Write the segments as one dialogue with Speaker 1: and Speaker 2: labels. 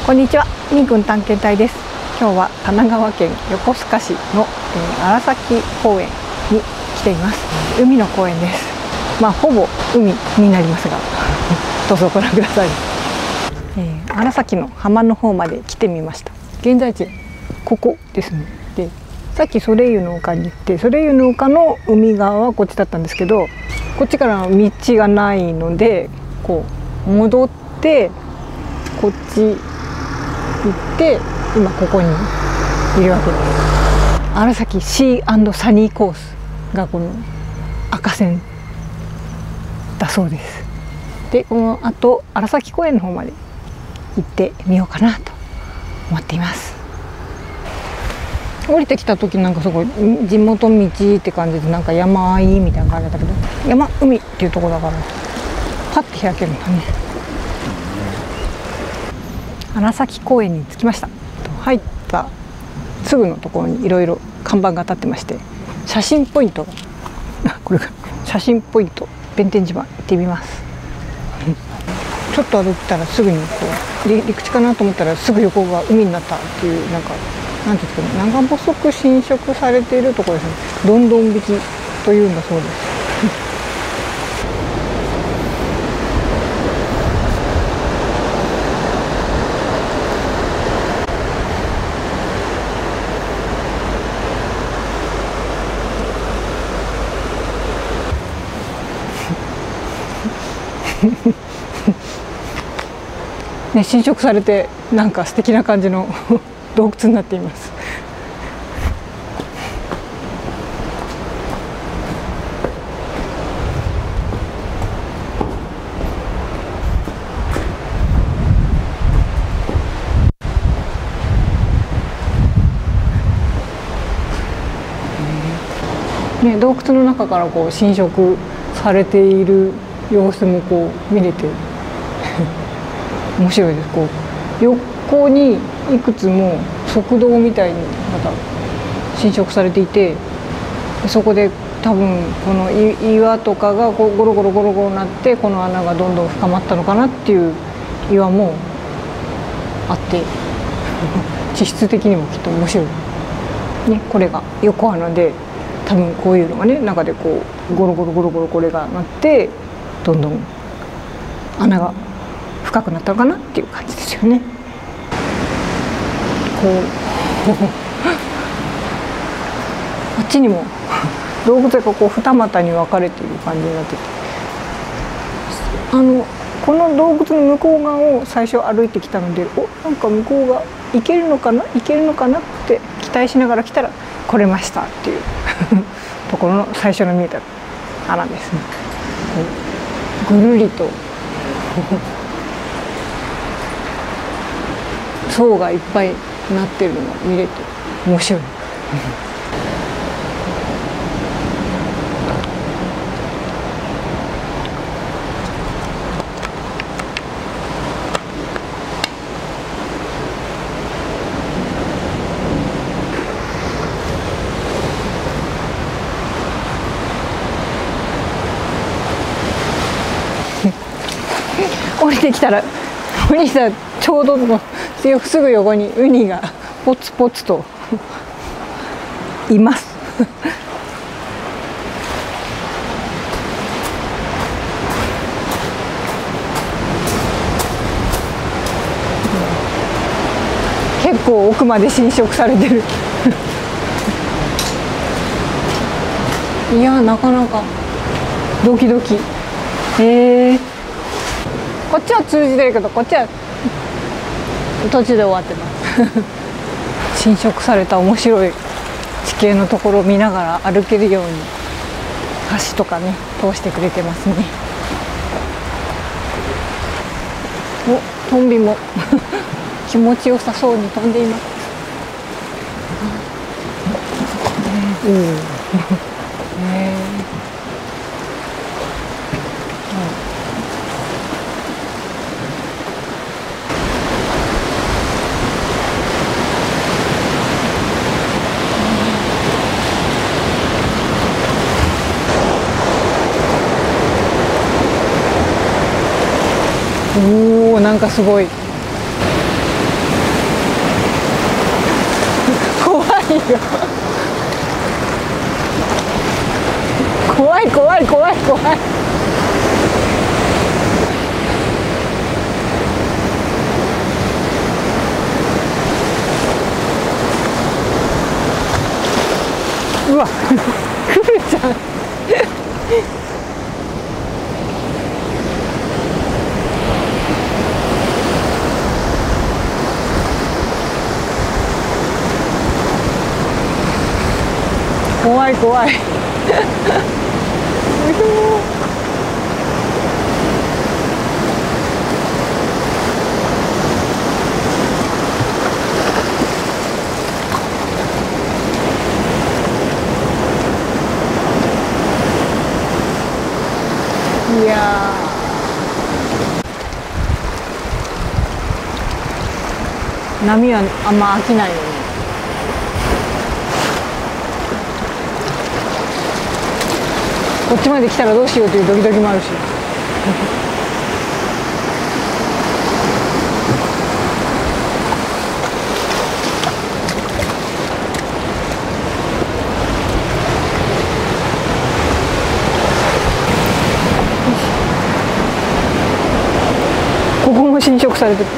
Speaker 1: こんにちは、みーくん探検隊です。今日は神奈川県横須賀市の、荒崎公園に来ています。海の公園です。ほぼ海になりますがどうぞご覧ください。荒崎の浜の方まで来てみました。現在地ここですね。で、さっきソレイユの丘に行って、ソレイユの丘の海側はこっちだったんですけど、こっちからの道がないのでこう戻ってこっち行って今ここにいるわけです。荒崎シー&サニーコースがこの赤線だそうです。で、このあと荒崎公園の方まで行ってみようかなと思っています。降りてきた時なんかすごい地元道って感じで、なんか山あいみたいな感じだったけど、山海っていうところだからパッて開けるんだね。荒崎公園に着きました。入ったすぐのところにいろいろ看板が立ってまして、写真ポイントがこれが写真ポイント弁天島行ってみます。ちょっと歩いたらすぐにこう陸地かなと思ったらすぐ横が海になったっていう、なんかなんていうんですかね、長細く浸食されているところですね。どんどん引きというんだそうです。ね、浸食されてなんか素敵な感じの洞窟になっています。ね、洞窟の中からこう浸食されている様子もこう見れて面白いです。こう横にいくつも側道みたいにまた浸食されていて、そこで多分この岩とかがこうゴロゴロゴロゴロなって、この穴がどんどん深まったのかなっていう岩もあって地質的にもきっと面白い、ね、これが横穴で、多分こういうのがね中でこうゴロゴロゴロゴロこれがなってどんどん穴が深くなったのかなっていう感じですよね。こうあっちにも洞窟がこう二股に分かれている感じになってて、この洞窟の向こう側を最初歩いてきたので、なんか向こうが行けるのかなって期待しながら来たら来れましたっていうところの最初の見えた穴ですね。ぐるりと層がいっぱいなってるのが見れて面白い。降りてきたらお兄さんちょうどのすぐ横にウニがポツポツといます結構奥まで浸食されてるいや、なかなかドキドキ。こっちは通じてるけど、こっちは途中で終わってます浸食された面白い地形のところを見ながら歩けるように橋とかね通してくれてますね。トンビも気持ちよさそうに飛んでいます。おお、なんかすごい怖い怖い怖い怖い。うわ、クルちゃん。怖い怖い。いやー、波はあんま飽きないよね。こっちまで来たらどうしようというドキドキもあるし。ここも侵食されてる。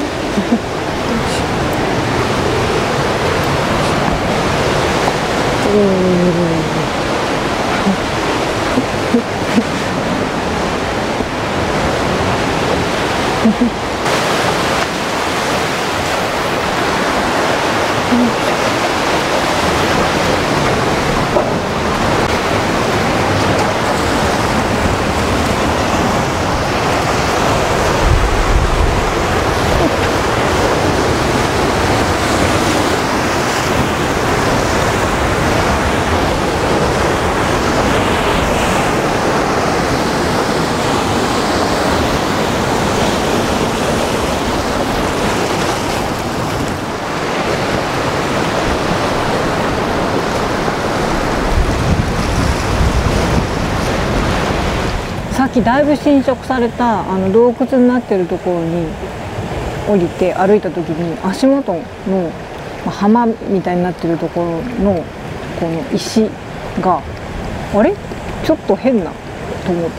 Speaker 1: さっきだいぶ侵食された洞窟になってるところに降りて歩いた時に、足元の浜みたいになってるところのこの石があれちょっと変なと思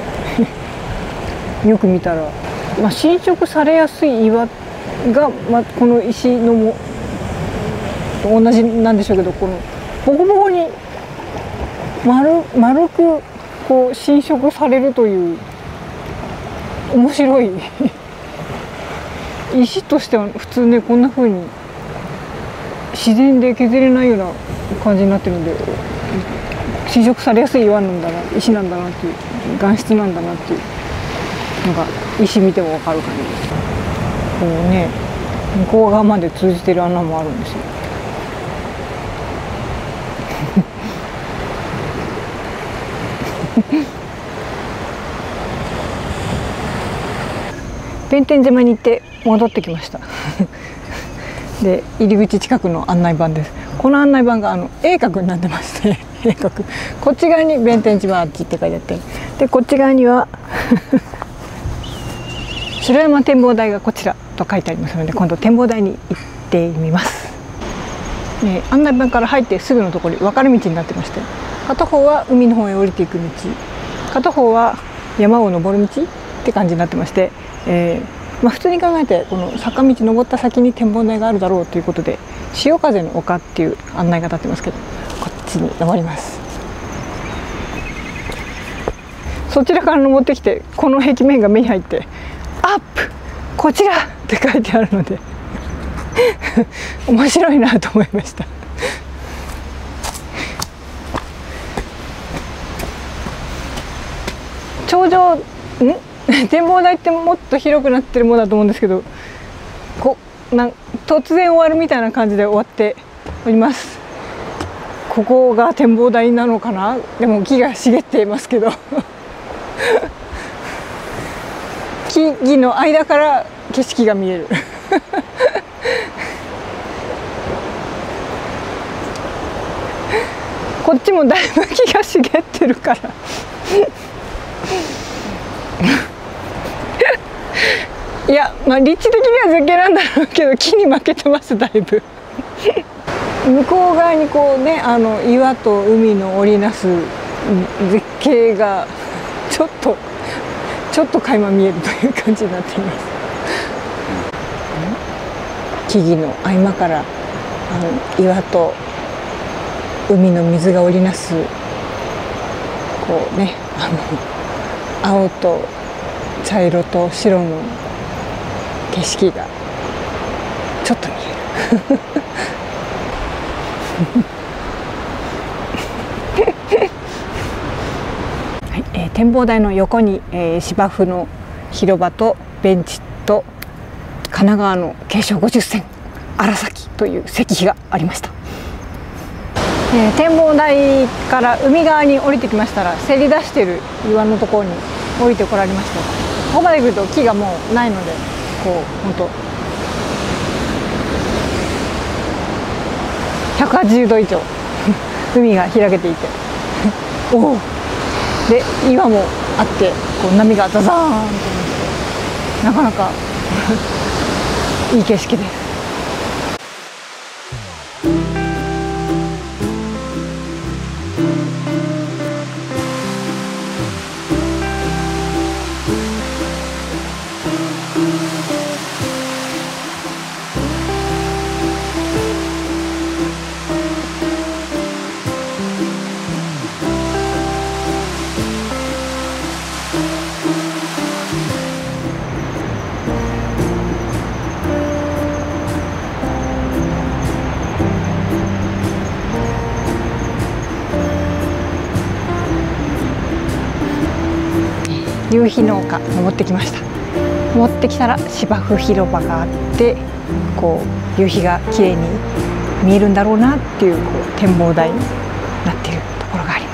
Speaker 1: ってよく見たら、侵食されやすい岩が、この石のも同じなんでしょうけど、このボコボコに丸くこう侵食されるという面白い石としては普通ね、こんな風に自然で削れないような感じになってるので、侵食されやすい岩なんだな、石なんだなっていう、岩質なんだなっていうのが石見ても分かる感じです。こうね、向こう側まで通じてる穴もあるんですよ。弁天島に行って戻ってきましたで、入り口近くの案内板です。この案内板が鋭角になってまして鋭角、こっち側に弁天島あっちって書いてあって、でこっち側には城山展望台がこちらと書いてありますので、今度展望台に行ってみます。案内板から入ってすぐのところに分かれ道になってまして、片方は海の方へ降りていく道、片方は山を登る道って感じになってまして、普通に考えてこの坂道登った先に展望台があるだろうということで、潮風の丘っていう案内が立ってますけど、こっちに登ります。そちらから登ってきて、この壁面が目に入って「アップこちら!」って書いてあるので面白いなと思いました。頂上展望台ってもっと広くなってるものだと思うんですけど、突然終わるみたいな感じで終わっております。ここが展望台なのかな。でも木が茂っていますけど木々の間から景色が見えるこっちもだいぶ木が茂ってるからいや、立地的には絶景なんだろうけど、木に負けてますだいぶ向こう側にこうね、岩と海の織りなす絶景がちょっと垣間見えるという感じになっています。木々の合間から岩と海の水が織りなすこうね、青と茶色と白の景色がちょっと見えるはい、展望台の横に、芝生の広場とベンチと神奈川の京尚50線荒崎という石碑がありました。展望台から海側に降りてきましたら、せり出している岩のところに降りてこられまして、ここまで来ると木がもうないので、こう本当180度以上海が開けていておおで岩もあって、こう波がザザーンとなって、なかなかいい景色です。夕日の丘登ってきました。登ってきたら芝生広場があって、こう夕日が綺麗に見えるんだろうなっていう、こう展望台になっているところがあります。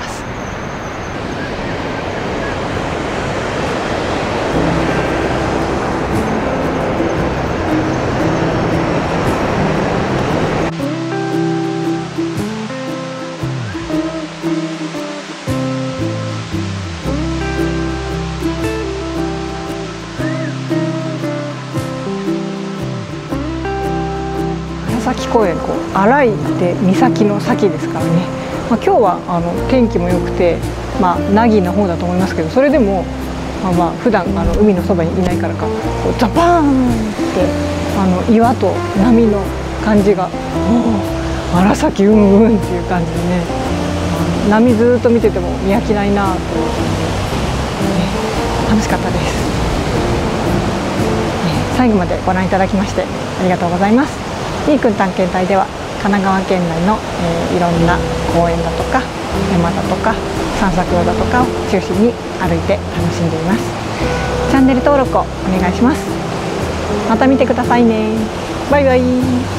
Speaker 1: 荒崎公園、こう荒いで岬の先ですからね、今日は天気も良くて、凪の方だと思いますけど、それでも普段海のそばにいないからか、こうザパーンって岩と波の感じが、荒崎うんうんっていう感じでね、波ずっと見てても見飽きないなと、楽しかったです。最後までご覧いただきましてありがとうございます。リー君探検隊では神奈川県内の、いろんな公園だとか山だとか散策路だとかを中心に歩いて楽しんでいます。チャンネル登録をお願いします。また見てくださいね。バイバイ。